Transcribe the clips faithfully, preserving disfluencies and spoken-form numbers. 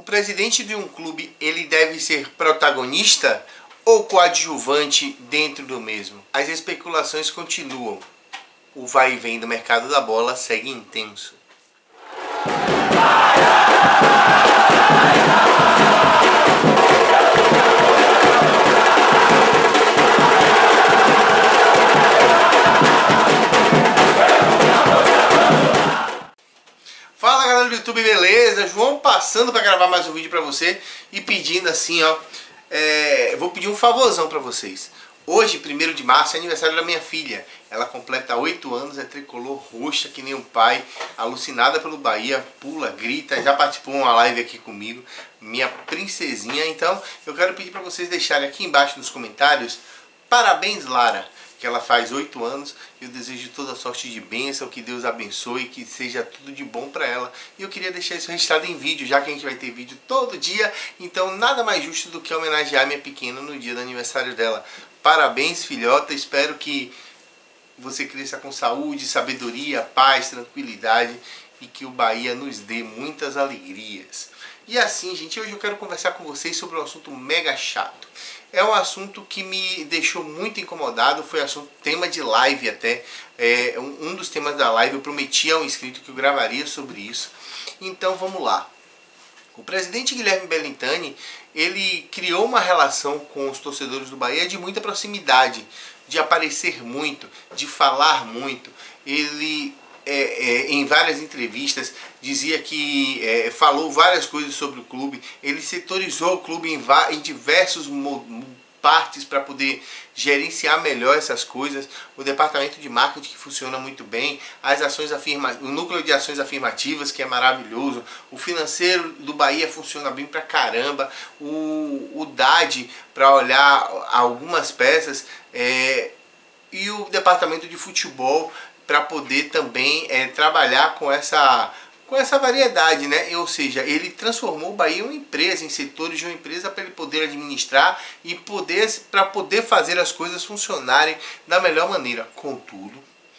presidente de um clube, ele deve ser protagonista ou coadjuvante dentro do mesmo? As especulações continuam. O vai e vem do mercado da bola segue intenso. Fala galera do YouTube, beleza? João passando para gravar mais um vídeo para você e pedindo assim, ó, é, vou pedir um favorzão para vocês. Hoje, primeiro de março, é aniversário da minha filha. Ela completa oito anos, é tricolor roxa que nem o pai, alucinada pelo Bahia, pula, grita, já participou uma live aqui comigo, minha princesinha. Então, eu quero pedir para vocês deixarem aqui embaixo nos comentários, parabéns Lara, que ela faz oito anos. Eu desejo toda sorte de bênção, que Deus abençoe, que seja tudo de bom para ela. E eu queria deixar isso registrado em vídeo, já que a gente vai ter vídeo todo dia. Então nada mais justo do que homenagear minha pequena no dia do aniversário dela. Parabéns, filhota, espero que você cresça com saúde, sabedoria, paz, tranquilidade e que o Bahia nos dê muitas alegrias. E assim, gente, hoje eu quero conversar com vocês sobre um assunto mega chato. É um assunto que me deixou muito incomodado, foi assunto, tema de live até, é, um, um dos temas da live, eu prometi a um inscrito que eu gravaria sobre isso. Então vamos lá. O presidente Guilherme Belintani, ele criou uma relação com os torcedores do Bahia de muita proximidade, de aparecer muito, de falar muito. Ele... É, é, em várias entrevistas dizia que é, falou várias coisas sobre o clube, ele setorizou o clube em, em diversos partes para poder gerenciar melhor essas coisas, o departamento de marketing que funciona muito bem, as ações afirma, o núcleo de ações afirmativas que é maravilhoso, o financeiro do Bahia funciona bem pra caramba, o, o D A D para olhar algumas peças, é, e o departamento de futebol para poder também é, trabalhar com essa, com essa variedade, né? Ou seja, ele transformou o Bahia em uma empresa, em setores de uma empresa para ele poder administrar e poder, para poder fazer as coisas funcionarem da melhor maneira. Contudo,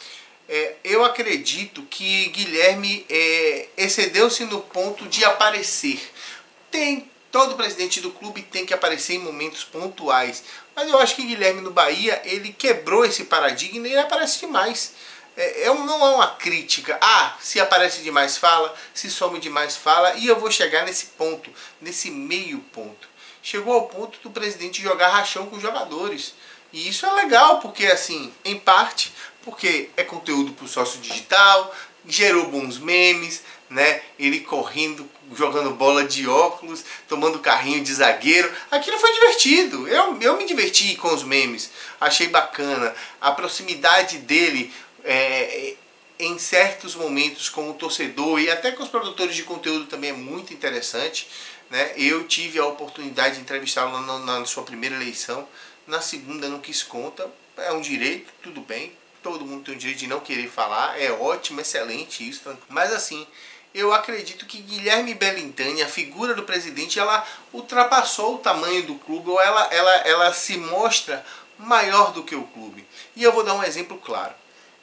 é, eu acredito que Guilherme é, excedeu-se no ponto de aparecer. Tem Todo presidente do clube tem que aparecer em momentos pontuais, mas eu acho que Guilherme no Bahia ele quebrou esse paradigma e ele aparece demais. É, não é uma crítica, ah, se aparece demais fala, se some demais fala, e eu vou chegar nesse ponto, nesse meio ponto. Chegou ao ponto do presidente jogar rachão com os jogadores, e isso é legal, porque assim, em parte, porque é conteúdo para o sócio digital, gerou bons memes, né? Ele correndo, jogando bola de óculos, tomando carrinho de zagueiro, aquilo foi divertido, eu, eu me diverti com os memes, achei bacana, a proximidade dele, É, em certos momentos com o torcedor e até com os produtores de conteúdo também é muito interessante, né? Eu tive a oportunidade de entrevistá-lo na, na sua primeira eleição, na segunda não quis conta, é um direito, tudo bem, todo mundo tem o direito de não querer falar, é ótimo, excelente isso, mas assim, eu acredito que Guilherme Belintani, a figura do presidente, ela ultrapassou o tamanho do clube, ou ela, ela, ela se mostra maior do que o clube. E eu vou dar um exemplo claro.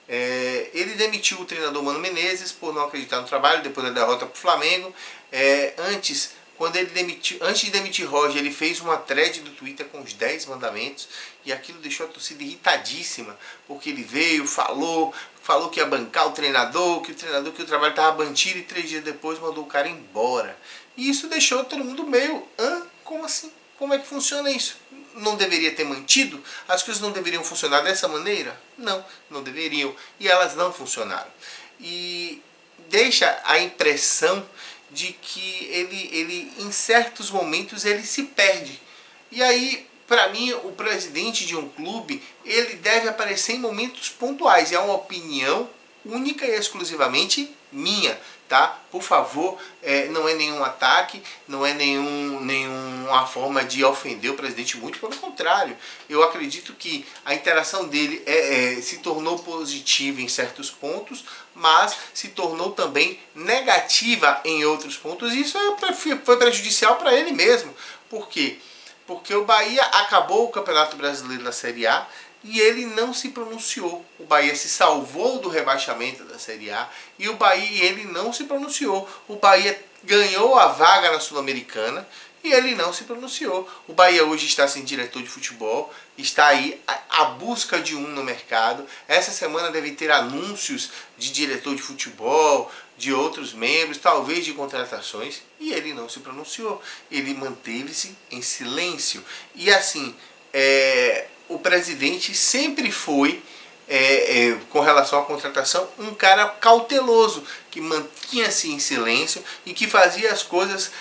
É, ele demitiu o treinador Mano Menezes por não acreditar no trabalho depois da derrota para o Flamengo. É, antes, quando ele demitiu, antes de demitir Roger, ele fez uma thread do Twitter com os dez mandamentos e aquilo deixou a torcida irritadíssima, porque ele veio, falou, falou que ia bancar o treinador, que o treinador, que o trabalho estava bantido e três dias depois mandou o cara embora. E isso deixou todo mundo meio, hã? Como assim? Como é que funciona isso? Não deveria ter mantido? As coisas não deveriam funcionar dessa maneira? Não, não deveriam. E elas não funcionaram. E deixa a impressão de que ele, ele em certos momentos, ele se perde. E aí, para mim, o presidente de um clube, ele deve aparecer em momentos pontuais. É uma opinião única e exclusivamente minha, tá? Por favor, é, não é nenhum ataque, não é nenhum, nenhuma forma de ofender o presidente, muito pelo contrário. Eu acredito que a interação dele é, é, se tornou positiva em certos pontos, mas se tornou também negativa em outros pontos, e isso foi prejudicial para ele mesmo. Por quê? Porque o Bahia acabou o Campeonato Brasileiro da Série A, e ele não se pronunciou. O Bahia se salvou do rebaixamento da Série A e o Bahia ele não se pronunciou. O Bahia ganhou a vaga na Sul-Americana e ele não se pronunciou. O Bahia hoje está sem diretor de futebol, está aí à busca de um no mercado. Essa semana deve ter anúncios de diretor de futebol, de outros membros, talvez de contratações, e ele não se pronunciou. Ele manteve-se em silêncio. E assim, é, o presidente sempre foi, É, é, com relação à contratação, um cara cauteloso, que mantinha-se em silêncio e que fazia as coisas,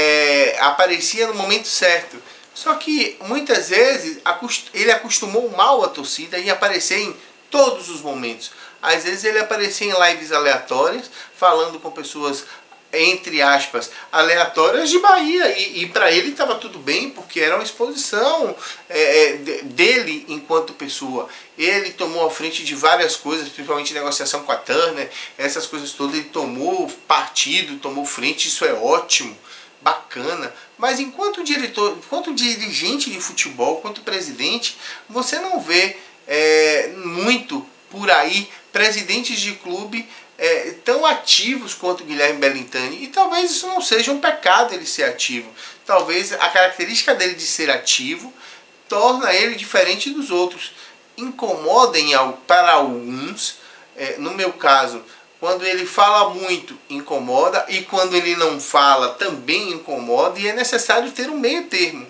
é, aparecia no momento certo. Só que muitas vezes ele acostumou mal a torcida em aparecer em todos os momentos. Às vezes ele aparecia em lives aleatórias, falando com pessoas, entre aspas, aleatórias de Bahia, e, e para ele estava tudo bem, porque era uma exposição é, dele enquanto pessoa. Ele tomou a frente de várias coisas, principalmente negociação com a Turner, essas coisas todas, ele tomou partido, tomou frente, isso é ótimo, bacana. Mas enquanto diretor, enquanto dirigente de futebol, enquanto presidente, você não vê é, muito por aí presidentes de clube É, tão ativos quanto o Guilherme Bellintani, e talvez isso não seja um pecado ele ser ativo. Talvez a característica dele de ser ativo torna ele diferente dos outros. Incomodem para alguns, é, no meu caso, quando ele fala muito incomoda, e quando ele não fala também incomoda, e é necessário ter um meio termo.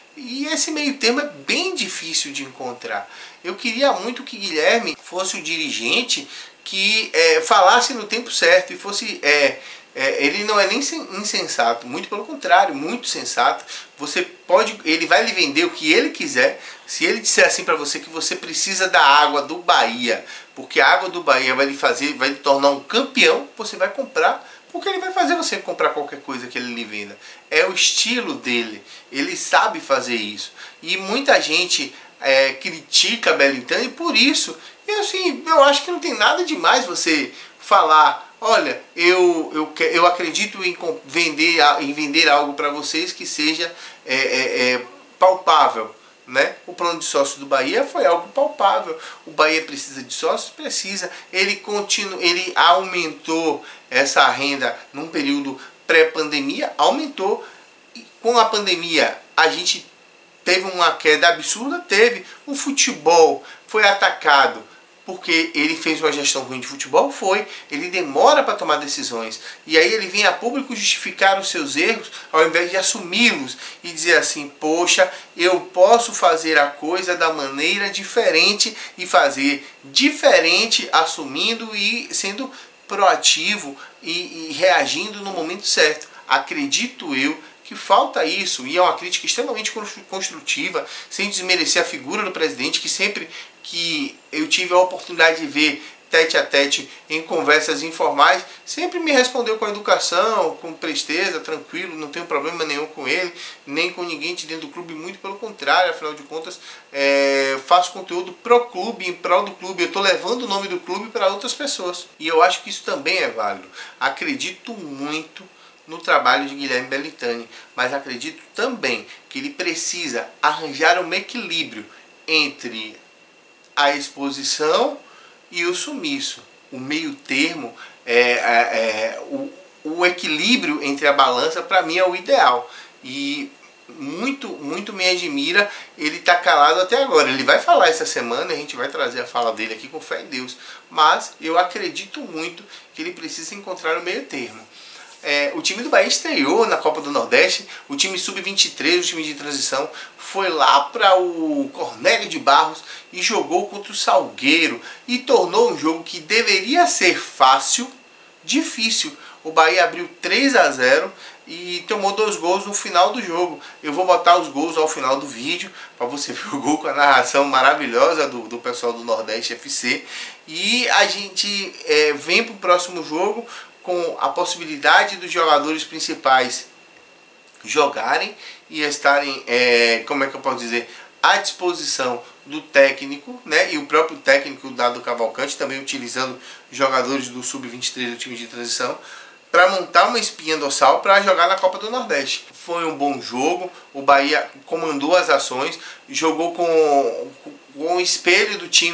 E esse meio termo é bem difícil de encontrar. Eu queria muito que Guilherme fosse o dirigente que é, falasse no tempo certo e fosse... É, é, ele não é nem insensato, muito pelo contrário, muito sensato. Você pode, ele vai lhe vender o que ele quiser. Se ele disser assim para você que você precisa da água do Bahia, porque a água do Bahia vai lhe fazer, vai lhe tornar um campeão, você vai comprar, porque ele vai fazer você comprar qualquer coisa que ele lhe venda. É o estilo dele, ele sabe fazer isso. E muita gente é, critica Bellintani por isso. E assim, eu acho que não tem nada demais você falar, olha, eu, eu, eu acredito em vender, em vender algo para vocês que seja é, é, é, palpável. Né? O plano de sócio do Bahia foi algo palpável. O Bahia precisa de sócios? Precisa. Ele, continu, ele aumentou essa renda num período pré-pandemia, aumentou. E com a pandemia a gente teve uma queda absurda? Teve. O futebol foi atacado porque ele fez uma gestão ruim de futebol? Foi. Ele demora para tomar decisões. E aí ele vem a público justificar os seus erros, ao invés de assumi-los e dizer assim, poxa, eu posso fazer a coisa da maneira diferente e fazer diferente, assumindo e sendo proativo e, e reagindo no momento certo. Acredito eu que falta isso, e é uma crítica extremamente construtiva, sem desmerecer a figura do presidente, que sempre que eu tive a oportunidade de ver tete a tete em conversas informais, sempre me respondeu com educação, com presteza, tranquilo, não tenho problema nenhum com ele, nem com ninguém de dentro do clube, muito pelo contrário, afinal de contas, é, faço conteúdo pro clube, em prol do clube, eu estou levando o nome do clube para outras pessoas, e eu acho que isso também é válido. Acredito muito no trabalho de Guilherme Bellintani, mas acredito também que ele precisa arranjar um equilíbrio entre a exposição e o sumiço. O meio termo, é, é, é, o, o equilíbrio entre a balança, para mim, é o ideal. E muito, muito me admira ele estar tá calado até agora. Ele vai falar essa semana, a gente vai trazer a fala dele aqui com fé em Deus. Mas eu acredito muito que ele precisa encontrar o meio termo. É, o time do Bahia estreou na Copa do Nordeste, o time sub vinte e três, o time de transição, foi lá para o Cornélio de Barros e jogou contra o Salgueiro e tornou um jogo que deveria ser fácil, difícil. O Bahia abriu três a zero e tomou dois gols no final do jogo. Eu vou botar os gols ao final do vídeo para você ver o gol com a narração maravilhosa do, do pessoal do Nordeste F C. E a gente é, vem para o próximo jogo com a possibilidade dos jogadores principais jogarem e estarem, é, como é que eu posso dizer, à disposição do técnico, né? E o próprio técnico Dado Cavalcante também utilizando jogadores do sub vinte e três do time de transição para montar uma espinha dorsal para jogar na Copa do Nordeste. Foi um bom jogo, o Bahia comandou as ações, jogou com, com o espelho do time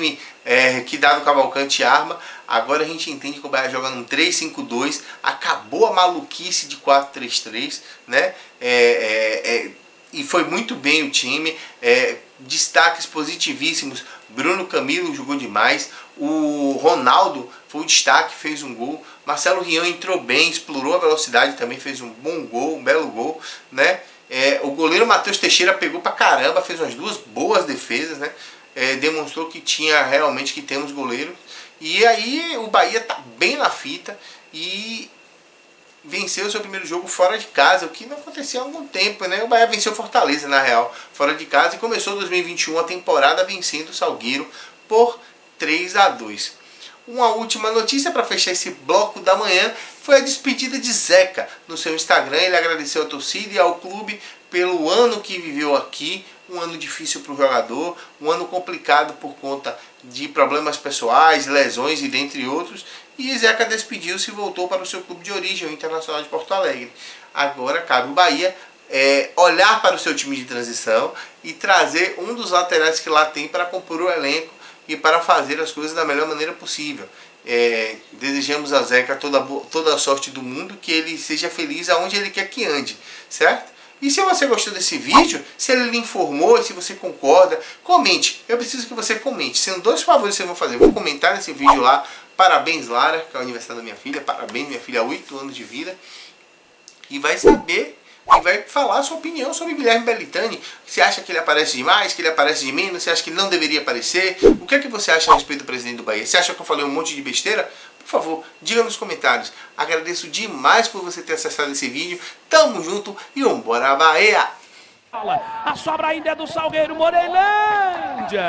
é, que Dado Cavalcante arma. Agora a gente entende que o Bahia joga num três cinco dois, acabou a maluquice de quatro três três, né? É, é, é, e foi muito bem o time, é, destaques positivíssimos. Bruno Camilo jogou demais, o Ronaldo foi o destaque, fez um gol. Marcelo Rian entrou bem, explorou a velocidade, também fez um bom gol, um belo gol, né? É, o goleiro Matheus Teixeira pegou pra caramba, fez umas duas boas defesas, né? É, demonstrou que tinha realmente, que temos goleiro. E aí o Bahia tá bem na fita e venceu o seu primeiro jogo fora de casa, o que não acontecia há algum tempo, né? O Bahia venceu Fortaleza, na real, fora de casa, e começou dois mil e vinte e um a temporada vencendo o Salgueiro por três a dois. Uma última notícia para fechar esse bloco da manhã foi a despedida de Zeca. No seu Instagram ele agradeceu a torcida e ao clube pelo ano que viveu aqui, um ano difícil para o jogador, um ano complicado por conta de problemas pessoais, lesões e dentre outros. E Zeca despediu-se e voltou para o seu clube de origem, o Internacional de Porto Alegre. Agora cabe o Bahia é, olhar para o seu time de transição e trazer um dos laterais que lá tem para compor o elenco e para fazer as coisas da melhor maneira possível. É, desejamos a Zeca toda, toda a sorte do mundo, que ele seja feliz aonde ele quer que ande, certo? E se você gostou desse vídeo, se ele lhe informou, se você concorda, comente. Eu preciso que você comente. Sendo dois favores que eu vou fazer. Eu vou comentar nesse vídeo lá, parabéns Lara, que é o aniversário da minha filha, parabéns minha filha, oito anos de vida. E vai saber, e vai falar a sua opinião sobre Guilherme Belitani. Você acha que ele aparece demais, que ele aparece de menos? Você acha que ele não deveria aparecer? O que é que você acha a respeito do presidente do Bahia? Você acha que eu falei um monte de besteira? Por favor, diga nos comentários. Agradeço demais por você ter acessado esse vídeo. Tamo junto e vambora Bahia! A sobra ainda é do Salgueiro, Moreilândia.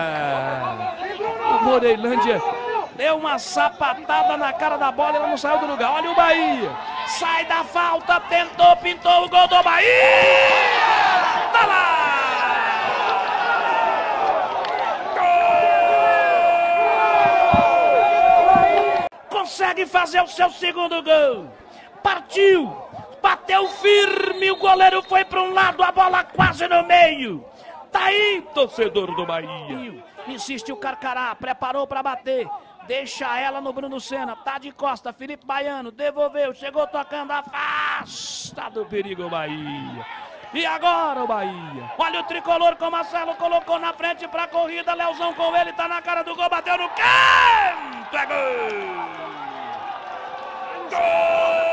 O Moreilândia deu uma sapatada na cara da bola e ela não saiu do lugar. Olha o Bahia. Sai da falta, tentou, pintou o gol do Bahia. Tá lá! Consegue fazer o seu segundo gol. Partiu. Bateu firme. O goleiro foi para um lado. A bola quase no meio. Tá aí, torcedor do Bahia. Insiste o Carcará. Preparou para bater. Deixa ela no Bruno Senna. Tá de costa. Felipe Baiano. Devolveu. Chegou tocando. Afasta do perigo o Bahia. E agora o Bahia. Olha o tricolor com o Marcelo. Colocou na frente para a corrida. Leozão com ele. Tá na cara do gol. Bateu no canto. É gol. Gol!